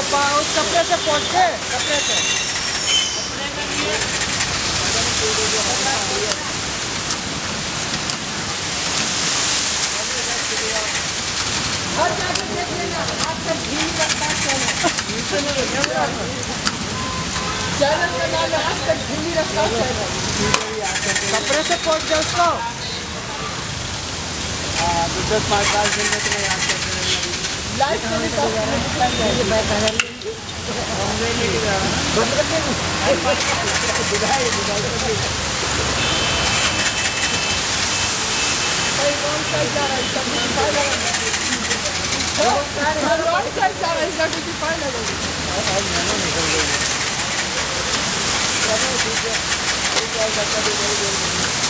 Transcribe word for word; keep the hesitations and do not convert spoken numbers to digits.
उस कपड़े से पोंछ के कपड़े से हर जगह देख लेना आपका घी रखता चैनल चैनल का नाम है आज तक घी रखता चैनल कपड़े से पोंछ दे उसको। हाँ दस पाँच पाँच दिन में तुम्हें याद करते लाइफ में भी रॉन्ग साइड जा रहा है इसका कुछ फायदा नहीं रॉन्ग साइड जा रहा है इसका कुछ फायदा नहीं। ठीक है